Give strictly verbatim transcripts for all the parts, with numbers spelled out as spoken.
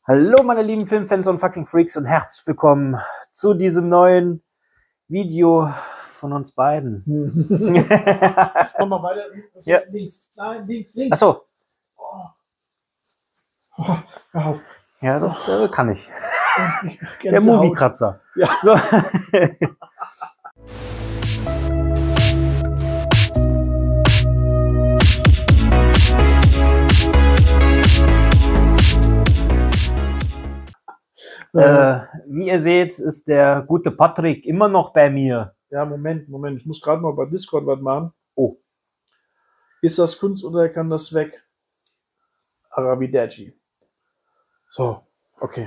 Hallo meine lieben Filmfans und fucking Freaks und herzlich willkommen zu diesem neuen Video von uns beiden. Komm mal weiter. Ja. Links. Nein, links, links. Achso. Oh. Oh, hör auf. Ja, das äh, kann ich. Der Gänsehaut. Movie-Kratzer. Ja. So. Äh, wie ihr seht, ist der gute Patrick immer noch bei mir. Ja, Moment, Moment. Ich muss gerade mal bei Discord was machen. Oh. Ist das Kunst oder kann das weg? Arrivederci. So, okay.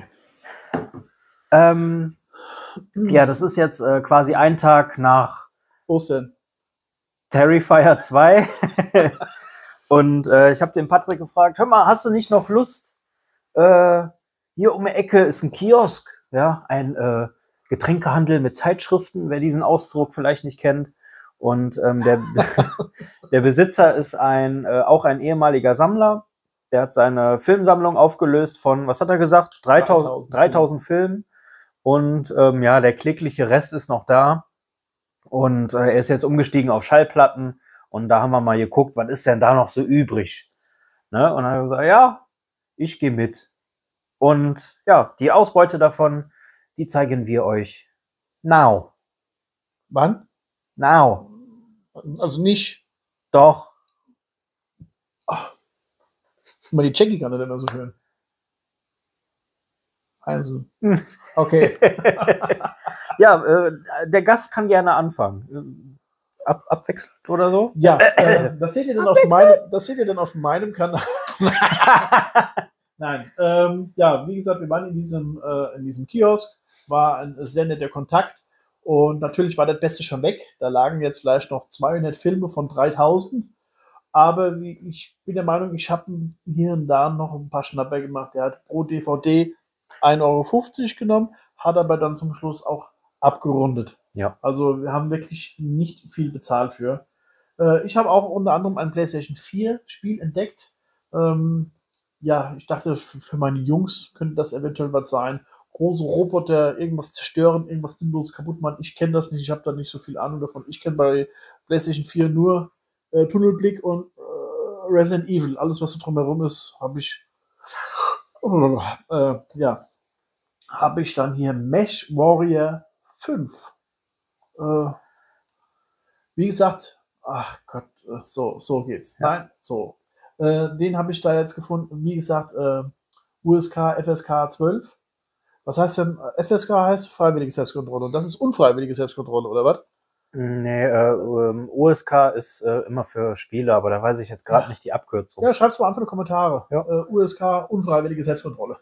Ähm, ja, das ist jetzt äh, quasi ein Tag nach Ostern. Terrifier zwei. Und äh, ich habe den Patrick gefragt, hör mal, hast du nicht noch Lust? Äh, hier um die Ecke ist ein Kiosk, ja, ein äh, Getränkehandel mit Zeitschriften, wer diesen Ausdruck vielleicht nicht kennt. Und ähm, der, der Besitzer ist ein äh, auch ein ehemaliger Sammler. Der hat seine Filmsammlung aufgelöst von, was hat er gesagt? dreitausend, dreitausend Filmen. Und ähm, ja, der klägliche Rest ist noch da. Und äh, er ist jetzt umgestiegen auf Schallplatten. Und da haben wir mal geguckt, was ist denn da noch so übrig? Ne? Und dann hat er gesagt, ja, ich gehe mit. Und ja, die Ausbeute davon, die zeigen wir euch now. Wann? Now. Also nicht. Doch. Ach. Mal die Jackie kann er denn so hören. Also. Okay. Ja, äh, der Gast kann gerne anfangen. Ab, abwechselnd oder so? Ja, äh, das seht ihr dann auf meinem, das seht ihr dann auf meinem Kanal. Nein, ähm, ja, wie gesagt, wir waren in diesem, äh, in diesem Kiosk, war ein sehr netter Kontakt und natürlich war das Beste schon weg. Da lagen jetzt vielleicht noch zweihundert Filme von dreitausend, aber wie, ich bin der Meinung, ich habe hier und da noch ein paar Schnapper gemacht. Der hat pro D V D ein Euro fünfzig genommen, hat aber dann zum Schluss auch abgerundet. Ja. Also wir haben wirklich nicht viel bezahlt für. Äh, ich habe auch unter anderem ein PlayStation vier Spiel entdeckt. Ähm, ja, ich dachte, für meine Jungs könnte das eventuell was sein. Große Roboter, irgendwas zerstören, irgendwas sinnlos kaputt machen. Ich kenne das nicht, ich habe da nicht so viel Ahnung davon. Ich kenne bei PlayStation vier nur äh, Tunnelblick und äh, Resident Evil. Alles, was so drumherum ist, habe ich äh, ja, habe ich dann hier Mesh Warrior fünf. Äh, wie gesagt, ach Gott, so, so geht's. Ja. Nein, so. Äh, den habe ich da jetzt gefunden. Wie gesagt, äh, U S K F S K zwölf. Was heißt denn? F S K heißt freiwillige Selbstkontrolle. Und das ist unfreiwillige Selbstkontrolle, oder was? Nee, äh, ähm, U S K ist äh, immer für Spiele, aber da weiß ich jetzt gerade Ja. nicht die Abkürzung. Ja, schreib's mal einfach in die Kommentare. Ja. Äh, U S K unfreiwillige Selbstkontrolle.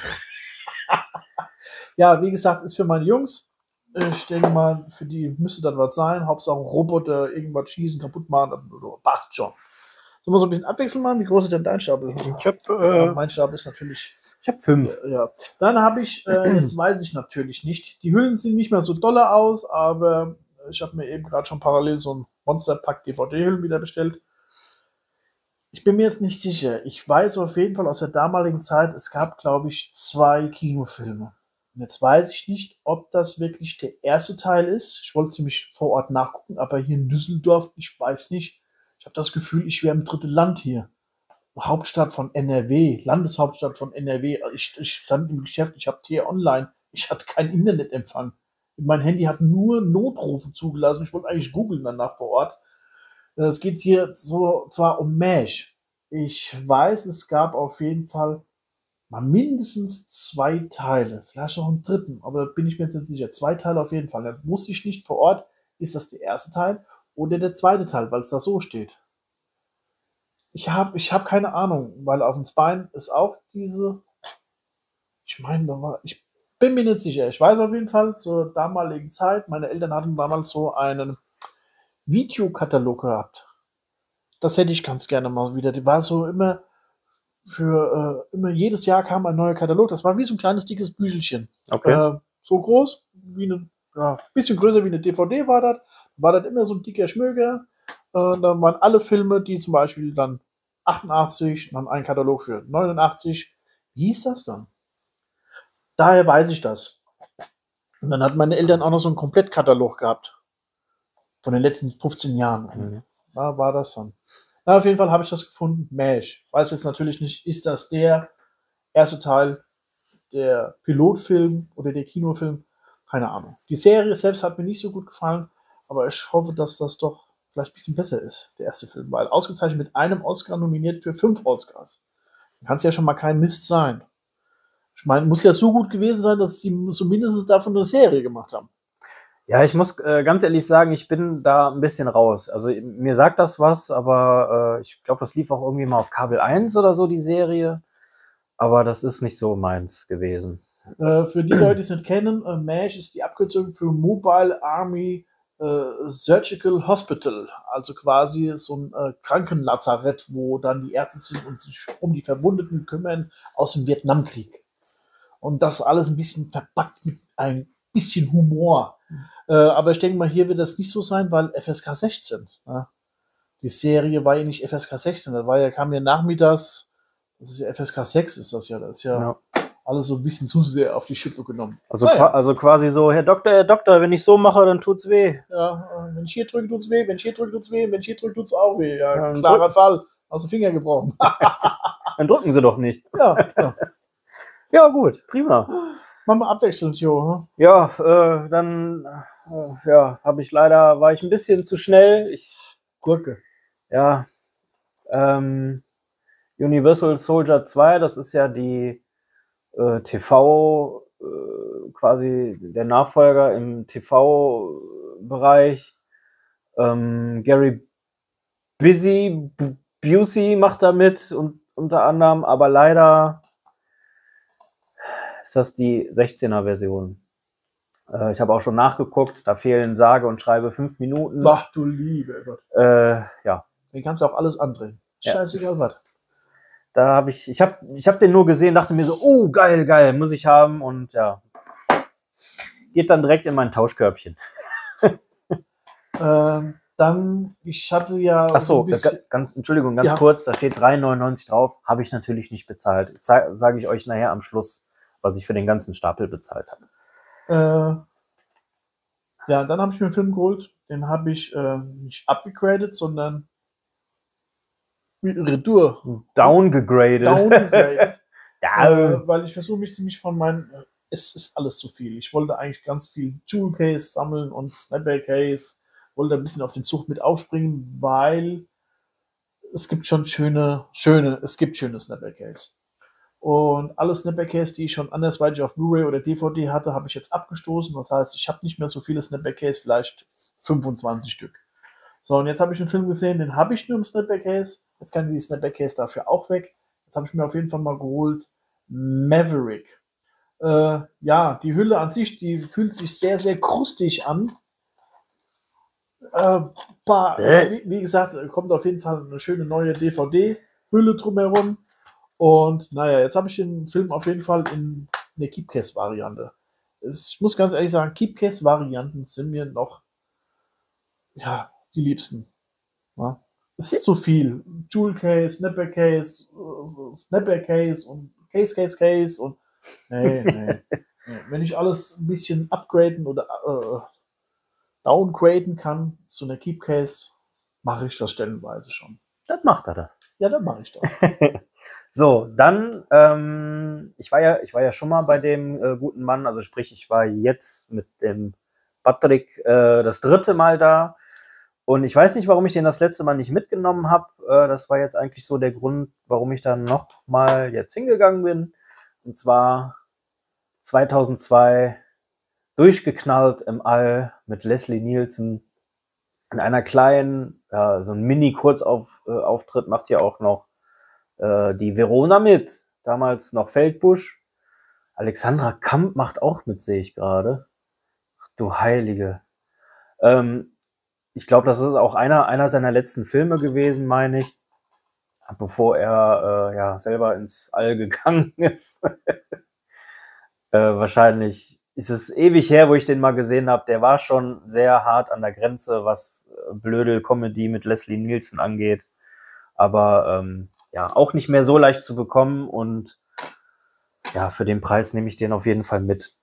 Ja, wie gesagt, ist für meine Jungs. Ich denke mal, für die müsste das was sein. Hauptsache Roboter, irgendwas schießen, kaputt machen, das passt schon. Sollen wir so ein bisschen abwechseln machen? Wie groß ist denn dein Stapel? Ich hab, äh, Ja, mein Stapel ist natürlich. ich hab fünf. Ja, ja. Dann habe ich, äh, jetzt weiß ich natürlich nicht. Die Hüllen sehen nicht mehr so dolle aus, aber ich habe mir eben gerade schon parallel so ein Monster-Pack D V D-Hüllen wieder bestellt. Ich bin mir jetzt nicht sicher. Ich weiß auf jeden Fall aus der damaligen Zeit, es gab, glaube ich, zwei Kinofilme. Und jetzt weiß ich nicht, ob das wirklich der erste Teil ist. Ich wollte es nämlich vor Ort nachgucken, aber hier in Düsseldorf, ich weiß nicht. Ich habe das Gefühl, ich wäre im dritten Land hier. Hauptstadt von N R W, Landeshauptstadt von N R W. Ich, ich stand im Geschäft, ich habe T online. Ich hatte keinen Internetempfang. Mein Handy hat nur Notrufe zugelassen. Ich wollte eigentlich googeln danach vor Ort. Es geht hier so zwar um Mesh. Ich weiß, es gab auf jeden Fall mal mindestens zwei Teile. Vielleicht auch einen dritten, aber da bin ich mir jetzt nicht sicher. Zwei Teile auf jeden Fall. Da wusste ich nicht vor Ort, ist das der erste Teil oder der zweite Teil, weil es da so steht. Ich habe ich hab keine Ahnung, weil auf dem Spine ist auch diese. Ich meine, da war. Ich bin mir nicht sicher. Ich weiß auf jeden Fall, zur damaligen Zeit, meine Eltern hatten damals so einen Videokatalog gehabt. Das hätte ich ganz gerne mal wieder. Die war so immer für äh, immer jedes Jahr kam ein neuer Katalog. Das war wie so ein kleines dickes Büchelchen. Okay. Äh, so groß, wie eine, ja, bisschen größer wie eine D V D war das. War das immer so ein dicker Schmöger. Äh, da waren alle Filme, die zum Beispiel dann achtundachtzig, dann ein Katalog für neunundachtzig. Wie hieß das dann? daher weiß ich das. Und dann hatten meine Eltern auch noch so einen Komplettkatalog gehabt. Von den letzten fünfzehn Jahren. Mhm. Da war das dann. Na, auf jeden Fall habe ich das gefunden. Mash. Weiß jetzt natürlich nicht, ist das der erste Teil, der Pilotfilm oder der Kinofilm? Keine Ahnung. Die Serie selbst hat mir nicht so gut gefallen, aber ich hoffe, dass das doch vielleicht ein bisschen besser ist, der erste Film. Weil ausgezeichnet mit einem Oscar nominiert für fünf Oscars. Kann es ja schon mal kein Mist sein. Ich meine, muss ja so gut gewesen sein, dass die so mindestens davon eine Serie gemacht haben. Ja, ich muss äh, ganz ehrlich sagen, ich bin da ein bisschen raus. Also mir sagt das was, aber äh, ich glaube, das lief auch irgendwie mal auf Kabel eins oder so, die Serie. Aber das ist nicht so meins gewesen. Äh, für die Leute, die es nicht kennen, äh, MASH ist die Abkürzung für Mobile Army äh, Surgical Hospital. Also quasi so ein äh, Krankenlazarett, wo dann die Ärzte sind und sich um die Verwundeten kümmern aus dem Vietnamkrieg. Und das alles ein bisschen verpackt mit ein bisschen Humor. Äh, aber ich denke mal, hier wird das nicht so sein, weil F S K sechzehn. Ja? Die Serie war ja nicht F S K sechzehn, das war ja, kam ja nachmittags, das ist ja F S K sechs, ist das ja. Das ist ja, Ja. alles so ein bisschen zu sehr auf die Schippe genommen. Also, Naja. qua- also quasi so, Herr Doktor, Herr Doktor, wenn ich so mache, dann tut's weh. Ja, äh, wenn ich hier drücke, tut's weh, wenn ich hier drücke, tut's weh, wenn ich hier drücke, tut's auch weh. Ja, Ja, klarer Fall. Aus dem Finger gebrochen. Dann drücken Sie doch nicht. ja, ja. Ja, gut, prima. Machen wir abwechselnd, Jo. Ja, äh, dann äh, ja, habe ich leider, war ich ein bisschen zu schnell. Ich, Gurke. ja, ähm, Universal Soldier zwei, das ist ja die äh, T V, äh, quasi der Nachfolger im T V-Bereich. Ähm, Gary Busey, B- Busey macht da mit und unter anderem, aber leider ist das die sechzehner-Version. Äh, ich habe auch schon nachgeguckt, da fehlen sage und schreibe fünf Minuten. Ach du liebe Gott. Äh, ja, Den kannst du auch alles andrehen. Ja. Scheißegal was. da habe ich, ich habe ich hab den nur gesehen, dachte mir so, oh geil, geil, muss ich haben und ja, geht dann direkt in mein Tauschkörbchen. Ähm, dann, ich hatte ja Ach so, ein bisschen, ganz, Entschuldigung, ganz Ja. kurz, da steht drei neunundneunzig drauf, habe ich natürlich nicht bezahlt. Sage ich euch nachher am Schluss, was ich für den ganzen Stapel bezahlt habe. äh, ja, dann habe ich mir einen Film geholt. Den habe ich äh, nicht abgegradet, sondern Retour. Downgegradet. Downgegradet. Down. äh, weil ich versuche mich ziemlich von meinen, äh, es ist alles zu viel. Ich wollte eigentlich ganz viel Jewel Case sammeln und Snapback Case, wollte ein bisschen auf den Zug mit aufspringen, weil es gibt schon schöne, schöne, es gibt schöne Snapback Case. Und alle Snapback Case, die ich schon andersweitig auf Blu-ray oder D V D hatte, habe ich jetzt abgestoßen. Das heißt, ich habe nicht mehr so viele Snapback Case, vielleicht fünfundzwanzig Stück. So, und jetzt habe ich einen Film gesehen, den habe ich nur im Snapback Case. Jetzt kann die Snapback Case dafür auch weg. Jetzt habe ich mir auf jeden Fall mal geholt Maverick. Äh, ja, die Hülle an sich, die fühlt sich sehr, sehr krustig an. Äh, paar, wie, wie gesagt, kommt auf jeden Fall eine schöne neue D V D-Hülle drumherum. Und naja, jetzt habe ich den Film auf jeden Fall in der Keepcase-Variante. Ich muss ganz ehrlich sagen, Keepcase-Varianten sind mir noch ja, die liebsten. Ja. Es ist zu viel. Jewel Case, Snapback Case, Snapback Case und Case, Case, Case und nee, nee. nee. Wenn ich alles ein bisschen upgraden oder äh, downgraden kann zu einer Keepcase, mache ich das stellenweise schon. Das macht er da. Ja, dann mache ich das. So, dann, ähm, ich war ja, ich war ja schon mal bei dem äh, guten Mann, also sprich, ich war jetzt mit dem Patrick äh, das dritte Mal da. Und ich weiß nicht, warum ich den das letzte Mal nicht mitgenommen habe. Äh, das war jetzt eigentlich so der Grund, warum ich dann noch mal jetzt hingegangen bin. Und zwar zweitausendzwei, durchgeknallt im All mit Leslie Nielsen in einer kleinen, ja, so ein Mini-Kurzauftritt macht ja auch noch äh, die Verona mit. Damals noch Feldbusch. Alexandra Kamp macht auch mit, sehe ich gerade. Ach du Heilige. Ähm, Ich glaube, das ist auch einer, einer seiner letzten Filme gewesen, meine ich, bevor er äh, ja selber ins All gegangen ist. äh, wahrscheinlich ist es ewig her, wo ich den mal gesehen habe. Der war schon sehr hart an der Grenze, was Blödel-Comedy mit Leslie Nielsen angeht. Aber ähm, ja, auch nicht mehr so leicht zu bekommen. Und ja, für den Preis nehme ich den auf jeden Fall mit.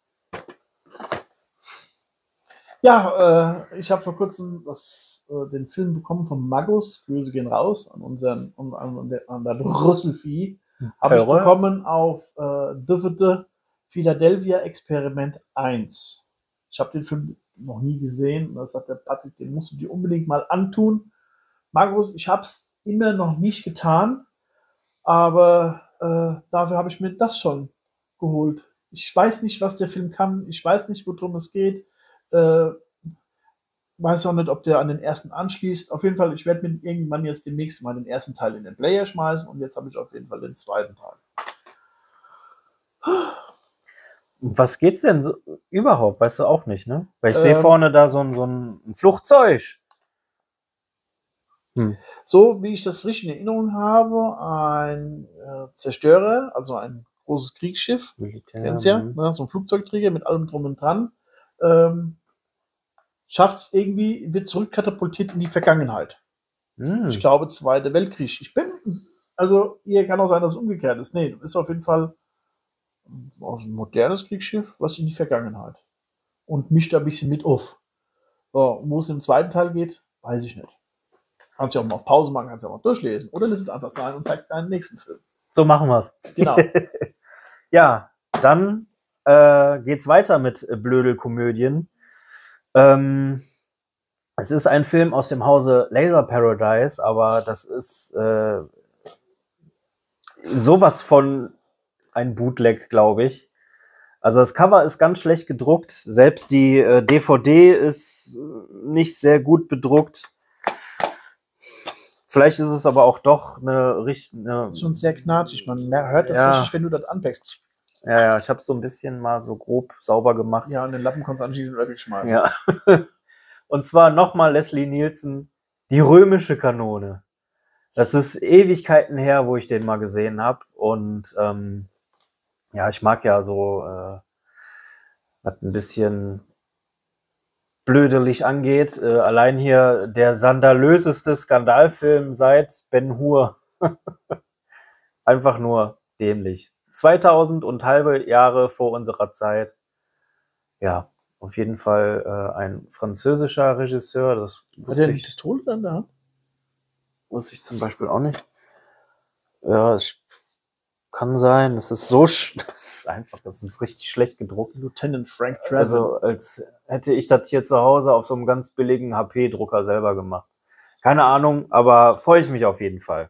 Ja, äh, ich habe vor kurzem das, äh, den Film bekommen von Magus, Grüße gehen raus an unseren, an, an, an der Rüsselvieh, habe ich bekommen auf äh, D V D Philadelphia Experiment eins. Ich habe den Film noch nie gesehen. Das sagt der Patrick, den musst du dir unbedingt mal antun. Magus, ich habe es immer noch nicht getan, aber äh, dafür habe ich mir das schon geholt. Ich weiß nicht, was der Film kann. Ich weiß nicht, worum es geht. Äh, weiß auch nicht, ob der an den ersten anschließt. Auf jeden Fall, ich werde mir irgendwann jetzt demnächst mal den ersten Teil in den Player schmeißen und jetzt habe ich auf jeden Fall den zweiten Teil. Was geht's denn so, überhaupt? Weißt du auch nicht, ne? Weil ich Ähm, sehe vorne da so ein, so ein Flugzeug. Hm. So wie ich das richtig in Erinnerung habe, ein äh, Zerstörer, also ein großes Kriegsschiff, Militär, kennst ja, hm. ne, so ein Flugzeugträger mit allem drum und dran, ähm, schafft es irgendwie, wird zurückkatapultiert in die Vergangenheit. Hm. Ich glaube, Zweiter Weltkrieg. Ich bin, also hier kann auch sein, dass es umgekehrt ist. Nee, das ist auf jeden Fall ein modernes Kriegsschiff, was in die Vergangenheit. Und mischt da ein bisschen mit auf. So, wo es im zweiten Teil geht, weiß ich nicht. Kannst ja auch mal auf Pause machen, kannst ja auch mal durchlesen. Oder lässt es einfach sein und zeigt deinen nächsten Film. So machen wir's. Genau. Ja, dann äh, geht's weiter mit äh, Blödelkomödien. Ähm, es ist ein Film aus dem Hause Laser Paradise, aber das ist äh, sowas von ein Bootleg, glaube ich. Also das Cover ist ganz schlecht gedruckt. Selbst die äh, D V D ist nicht sehr gut bedruckt. Vielleicht ist es aber auch doch eine richtige. Schon sehr knatschig. Man hört das Ja. richtig, wenn du das anpackst. Ja, ja, ich habe so ein bisschen mal so grob sauber gemacht. Ja, und den Lappen kannst du anschließend wegschmeißen. Ja. Und zwar nochmal Leslie Nielsen, die römische Kanone. Das ist Ewigkeiten her, wo ich den mal gesehen habe. Und ähm, ja, ich mag ja so, äh, was ein bisschen blödelig angeht. Äh, allein hier der skandalöseste Skandalfilm seit Ben Hur. Einfach nur dämlich. zweitausend und halbe Jahre vor unserer Zeit. Ja, auf jeden Fall äh, ein französischer Regisseur. Das Hat wusste der eine ich, Pistole dann da? wusste ich zum Beispiel auch nicht. Ja, es kann sein. Das ist so, sch das ist einfach, das ist richtig schlecht gedruckt. Lieutenant Frank Drebin. Also als hätte ich das hier zu Hause auf so einem ganz billigen H P-Drucker selber gemacht. Keine Ahnung, aber freue ich mich auf jeden Fall.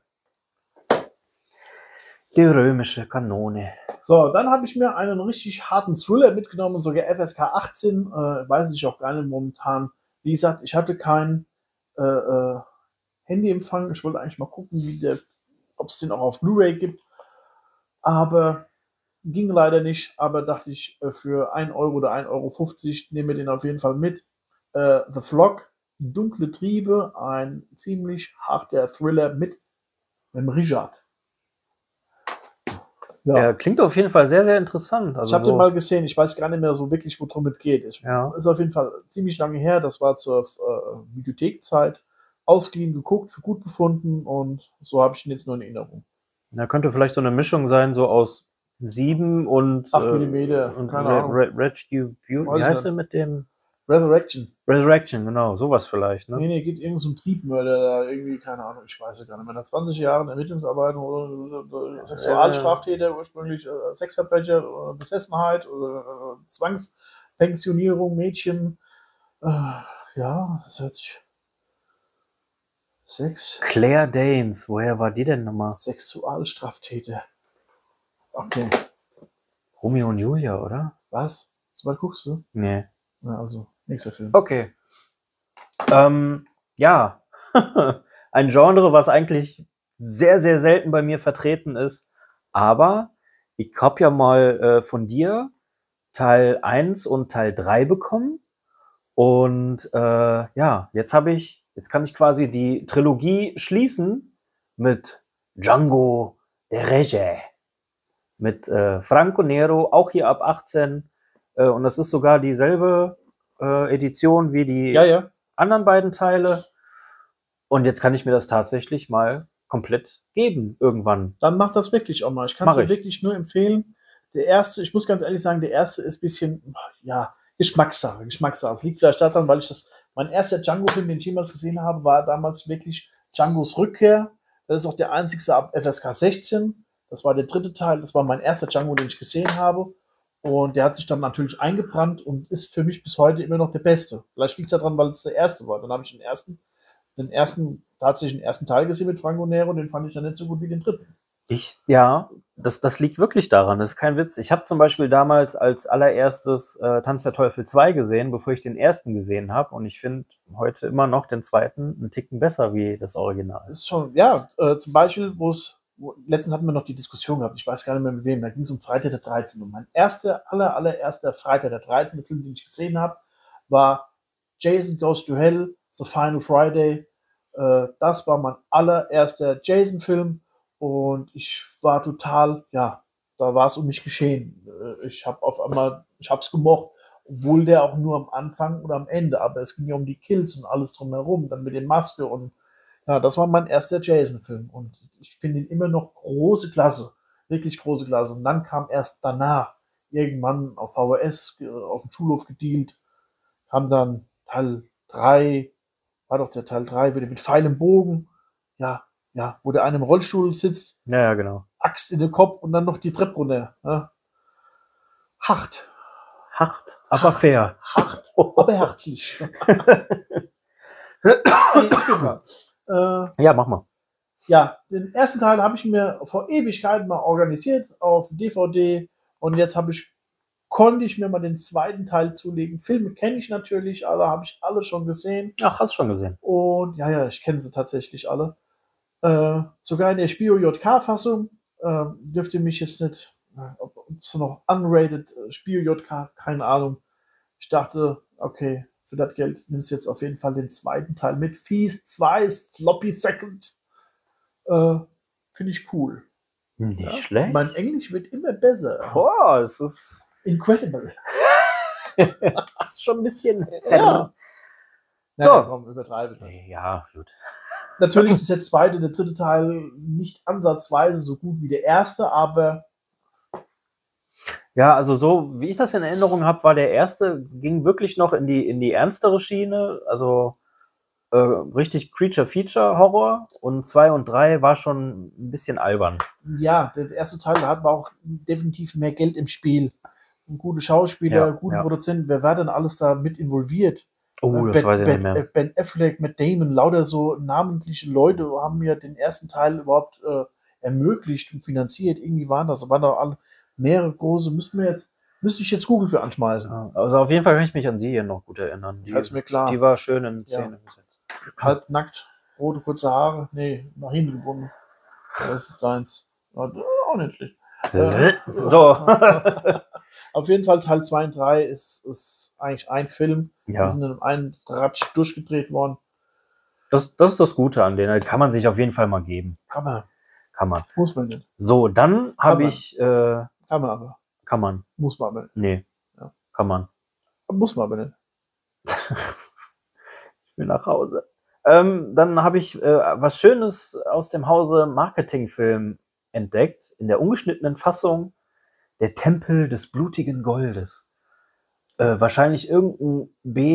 Die römische Kanone. So, dann habe ich mir einen richtig harten Thriller mitgenommen, sogar F S K achtzehn, äh, weiß ich auch gar nicht momentan. Wie gesagt, ich hatte keinen äh, äh, Handyempfang. Ich wollte eigentlich mal gucken, wie der, ob es den auch auf Blu-ray gibt. Aber ging leider nicht. Aber dachte ich, äh, für ein Euro oder ein Euro fünfzig nehmen wir den auf jeden Fall mit. Äh, The Flock, Dunkle Triebe, ein ziemlich harter Thriller mit einem Richard. Ja. Ja, klingt auf jeden Fall sehr, sehr interessant. Also ich habe so den mal gesehen, ich weiß gar nicht mehr so wirklich, worum es geht. Ich, ja. Ist auf jeden Fall ziemlich lange her, das war zur äh, Videothekzeit. Ausgeliehen, geguckt, für gut befunden und so habe ich ihn jetzt nur in Erinnerung. Da könnte vielleicht so eine Mischung sein, so aus sieben und acht Millimeter, äh, und keine Re Ahnung. Re Retribution. Wie heißt der mit dem? Resurrection. Resurrection, genau, sowas vielleicht, ne? Nee, nee, geht irgend so ein Triebmörder da irgendwie, keine Ahnung, ich weiß es gar nicht mehr. Nach zwanzig Jahren Ermittlungsarbeit oder, oder Sexualstraftäter, ursprünglich äh, Sexverbrecher, oder Besessenheit oder äh, Zwangspensionierung, Mädchen. Äh, ja, das hört sich. Sex. Claire Danes, woher war die denn nochmal? Sexualstraftäter. Okay. Romeo und Julia, oder? Was? So weit guckst du? Nee. Na, also, nächster Film. Okay. Ähm, ja. Ein Genre, was eigentlich sehr, sehr selten bei mir vertreten ist. Aber ich habe ja mal äh, von dir Teil eins und Teil drei bekommen. Und äh, ja, jetzt habe ich, jetzt kann ich quasi die Trilogie schließen mit Django der Rege. Mit äh, Franco Nero, auch hier ab achtzehn. Äh, und das ist sogar dieselbe äh, Edition wie die Ja, ja. anderen beiden Teile. Und jetzt kann ich mir das tatsächlich mal komplett geben, irgendwann. Dann mach das wirklich auch mal. Ich kann es Mach dir ich. wirklich nur empfehlen. Der erste, ich muss ganz ehrlich sagen, der erste ist ein bisschen, ja, Geschmackssache, Geschmackssache. Es liegt vielleicht daran, weil ich das, mein erster Django-Film, den ich jemals gesehen habe, war damals wirklich Djangos Rückkehr. Das ist auch der einzigste ab F S K sechzehn. Das war der dritte Teil. Das war mein erster Django, den ich gesehen habe. Und der hat sich dann natürlich eingebrannt und ist für mich bis heute immer noch der beste. Vielleicht liegt es daran, weil es der erste war. Dann habe ich den ersten, den ersten, tatsächlich den ersten Teil gesehen mit Franco Nero, den fand ich dann nicht so gut wie den dritten. Ich, ja, das, das liegt wirklich daran, das ist kein Witz. Ich habe zum Beispiel damals als allererstes äh, Tanz der Teufel zwei gesehen, bevor ich den ersten gesehen habe. Und ich finde heute immer noch den zweiten einen Ticken besser wie das Original. Das ist schon, ja, äh, zum Beispiel, wo es, wo, letztens hatten wir noch die Diskussion gehabt, ich weiß gar nicht mehr mit wem, da ging es um Freitag der dreizehnte. Und mein erster, aller, allererster Freitag der dreizehnte Film, den ich gesehen habe, war Jason Goes to Hell, The Final Friday. Äh, das war mein allererster Jason-Film. Und ich war total, ja, da war es um mich geschehen. Ich habe auf einmal, ich habe es gemocht, obwohl der auch nur am Anfang oder am Ende, aber es ging ja um die Kills und alles drumherum, dann mit den Maske und ja, das war mein erster Jason-Film und ich finde ihn immer noch große Klasse, wirklich große Klasse. Und dann kam erst danach irgendwann auf V H S, auf dem Schulhof gedealt, kam dann Teil drei, war doch der Teil drei, wieder mit Pfeil im Bogen, ja, Ja, wo der eine im Rollstuhl sitzt, Ja, ja, genau. Axt in den Kopf und dann noch die Treppe runter. Ja. Hart. Hart, aber fair. Hart, aber herzlich. äh, Ja, mach mal. ja, den ersten Teil habe ich mir vor Ewigkeiten mal organisiert auf D V D und jetzt habe ich, konnte ich mir mal den zweiten Teil zulegen. Filme kenne ich natürlich, alle habe ich alle schon gesehen. Ach, hast schon gesehen. Und ja, ja, ich kenne sie tatsächlich alle. Äh, sogar in der Spio J K-Fassung äh, dürfte mich jetzt nicht, äh, ob es noch unrated äh, Spio J K, keine Ahnung. Ich dachte, okay, für das Geld nimmst du jetzt auf jeden Fall den zweiten Teil mit. Feast zwei, Sloppy Seconds. Äh, Finde ich cool. Nicht Ja? schlecht. Mein Englisch wird immer besser. Boah, es ist, Incredible. das ist schon ein bisschen. Ja. So. Naja, komm, übertreibe ich. Ja, gut. Natürlich ist der zweite, der dritte Teil nicht ansatzweise so gut wie der erste, aber Ja, also so wie ich das in Erinnerung habe, war der erste, ging wirklich noch in die, in die ernstere Schiene, also äh, richtig Creature-Feature-Horror und zwei und drei war schon ein bisschen albern. ja, der erste Teil hat auch definitiv mehr Geld im Spiel. Und gute Schauspieler, Ja, gute ja. Produzenten, wer war denn alles da mit involviert? Oh, das ben, weiß ich ben, nicht mehr. äh, Ben Affleck, Matt Damon, lauter so namentliche Leute haben mir den ersten Teil überhaupt äh, ermöglicht und finanziert. Irgendwie waren das, waren da alle mehrere große, müssten wir jetzt, müsste ich jetzt Google für anschmeißen. Ja, also auf jeden Fall kann ich mich an sie hier noch gut erinnern. Die, Das ist mir klar. die war schön in Ja. Szene gesetzt. Halb nackt, rote kurze Haare, nee, nach hinten gebunden. Das ist deins. Ja, auch nicht schlecht. Äh, So. Auf jeden Fall Teil zwei und drei ist, ist eigentlich ein Film. Ja. Die sind in einem Ratsch durchgedreht worden. Das, das ist das Gute an denen. Kann man sich auf jeden Fall mal geben. Kann man. Kann man. Muss man nicht. So, dann habe man. ich. Äh, Kann man aber. kann man. Muss man aber nicht. Nee. Ja. Kann man. Muss man aber nicht. Ich will nach Hause. Ähm, dann habe ich äh, was Schönes aus dem Hause Marketingfilm entdeckt. In der ungeschnittenen Fassung Der Tempel des blutigen Goldes. Äh, wahrscheinlich irgendein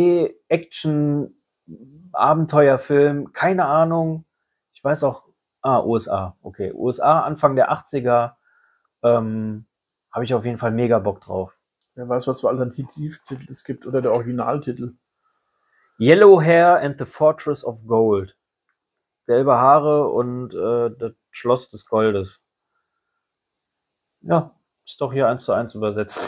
B-Action-Abenteuerfilm. Keine Ahnung. Ich weiß auch. Ah, U S A. Okay. U S A, Anfang der achtziger. Ähm, habe ich auf jeden Fall mega Bock drauf. Wer weiß, was für Alternativtitel es gibt oder der Originaltitel. Yellow Hair and the Fortress of Gold. Gelbe Haare und äh, das Schloss des Goldes. Ja, ist doch hier eins zu eins übersetzt.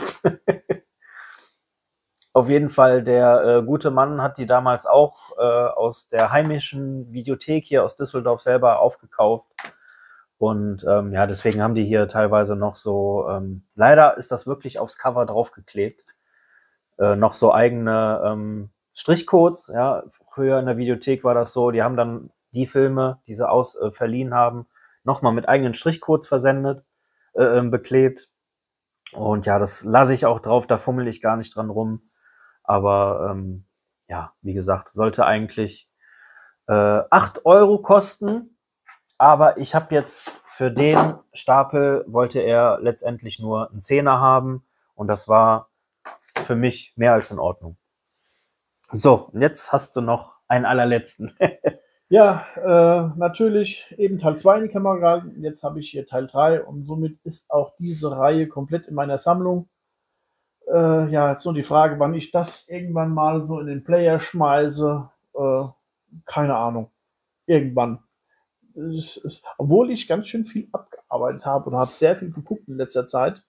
Auf jeden Fall, der äh, gute Mann hat die damals auch äh, aus der heimischen Videothek hier aus Düsseldorf selber aufgekauft. Und ähm, ja, deswegen haben die hier teilweise noch so, ähm, leider ist das wirklich aufs Cover draufgeklebt, äh, noch so eigene ähm, Strichcodes. Ja, früher in der Videothek war das so, die haben dann die Filme, die sie aus, äh, verliehen haben, nochmal mit eigenen Strichcodes versendet, äh, beklebt. Und ja, das lasse ich auch drauf, da fummel ich gar nicht dran rum. Aber ähm, ja, wie gesagt, sollte eigentlich äh, acht Euro kosten. Aber ich habe jetzt für den Stapel wollte er letztendlich nur einen Zehner haben und das war für mich mehr als in Ordnung. So, und jetzt hast du noch einen allerletzten. Ja, äh, natürlich eben Teil zwei in die Kamera gehalten. Jetzt habe ich hier Teil drei und somit ist auch diese Reihe komplett in meiner Sammlung. Äh, ja, jetzt nur die Frage, wann ich das irgendwann mal so in den Player schmeiße. Äh, keine Ahnung. Irgendwann. Es ist, obwohl ich ganz schön viel abgearbeitet habe und habe sehr viel geguckt in letzter Zeit.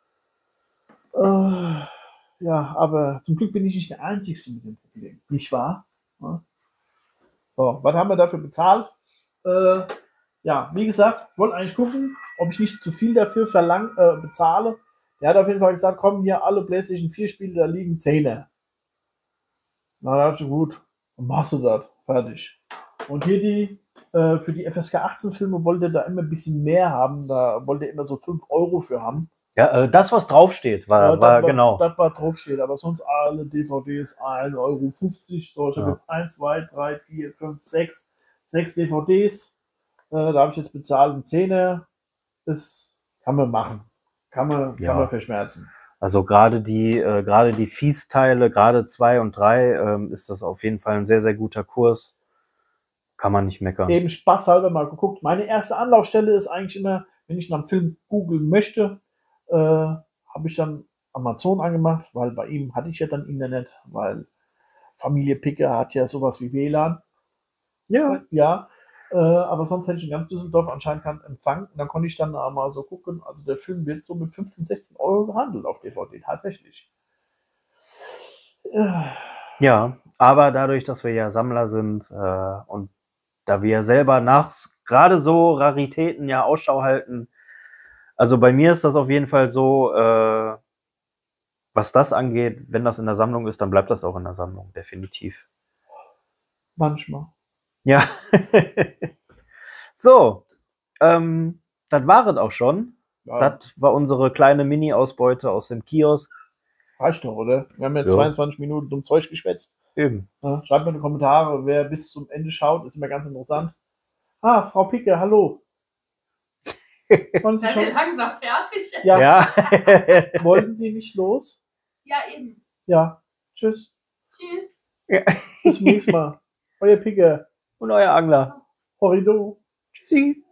Äh, ja, aber zum Glück bin ich nicht der Einzige mit dem Problem. Nicht wahr? Ja. So, was haben wir dafür bezahlt? Äh, ja, wie gesagt, ich wollte eigentlich gucken, ob ich nicht zu viel dafür verlang, äh, bezahle. Der hat auf jeden Fall gesagt, komm, hier alle PlayStation vier Spiele, da liegen Zähne. Na, da dachte ich, gut, dann machst du das. Fertig. Und hier die, äh, für die F S K achtzehn Filme wollte er da immer ein bisschen mehr haben. Da wollte er immer so fünf Euro für haben. Ja, äh, das, was draufsteht, war, Ja, war, das war genau. Das war draufsteht, aber sonst alle D V Ds ein Euro fünfzig. So, ich habe Ja. jetzt eins, zwei, drei, vier, fünf, sechs, sechs D V Ds. Äh, da habe ich jetzt bezahlt einen Zehner. Das kann man machen. Kann man, Ja. kann man verschmerzen. Also gerade die, äh, gerade die Fies-Teile, gerade zwei und drei, ähm, ist das auf jeden Fall ein sehr, sehr guter Kurs. Kann man nicht meckern. Eben spaßhalber mal geguckt. Meine erste Anlaufstelle ist eigentlich immer, wenn ich nach einem Film googeln möchte, äh, habe ich dann Amazon angemacht, weil bei ihm hatte ich ja dann Internet, weil Familie Picker hat ja sowas wie W L A N. Ja. Ja, äh, aber sonst hätte ich in ganz Düsseldorf anscheinend keinen Empfang. Und dann konnte ich dann mal so gucken. Also der Film wird so mit fünfzehn, sechzehn Euro gehandelt auf D V D, tatsächlich. Äh, Ja, aber dadurch, dass wir ja Sammler sind äh, und da wir selber nach gerade so Raritäten ja Ausschau halten, also bei mir ist das auf jeden Fall so, äh, was das angeht, wenn das in der Sammlung ist, dann bleibt das auch in der Sammlung, definitiv. manchmal. Ja. So, ähm, das war es auch schon. Ja, Das war unsere kleine Mini-Ausbeute aus dem Kiosk. reicht doch, oder? Wir haben jetzt Ja. zweiundzwanzig Minuten dumm Zeug geschwätzt. Eben. Ja, schreibt mir in die Kommentare, wer bis zum Ende schaut, ist immer ganz interessant. Ah, Frau Picke, hallo. Wollen Sie Seid ihr schon? langsam fertig? Ja, Ja. wollten Sie nicht los? Ja, eben. Ja, tschüss. Tschüss. Bis zum nächsten Mal. Euer Picke. Und euer Angler. Horrido. Tschüssi.